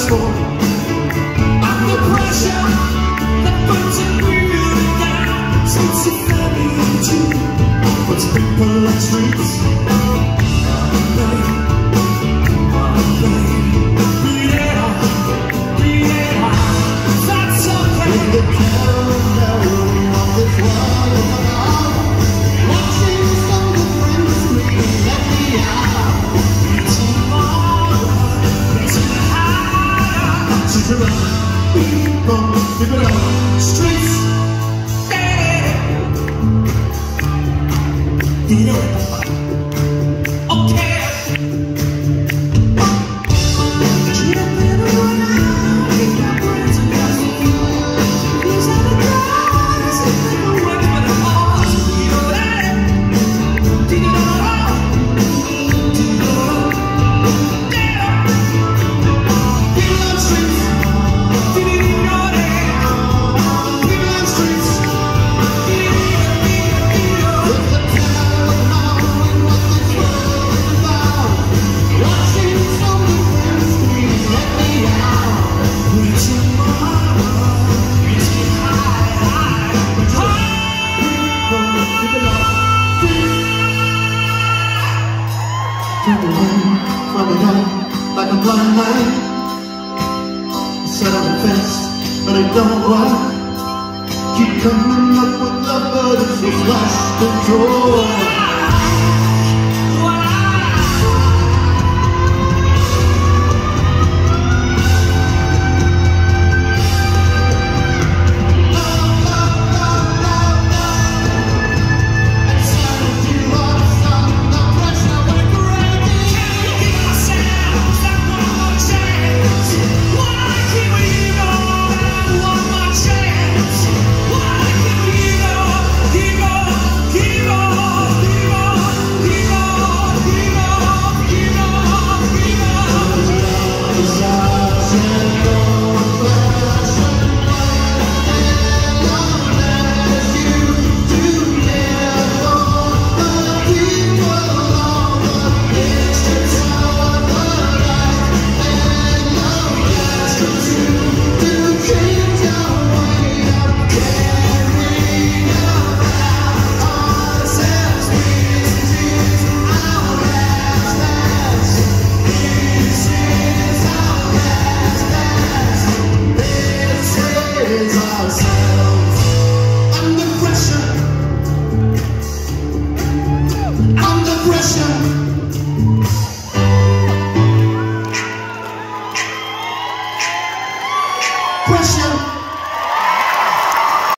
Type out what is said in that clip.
for. Under pressure that puts it really down. Since you fell into what's people on streets. Beat it out, that's okay. With the carousel of this world, watching some of the friends leave, let me out. It's harder, it's harder to people on streets. Okay. From the night, like a blind light, set up a fence, but it don't work. Keep coming up with love, but it's just lost control. Pressure.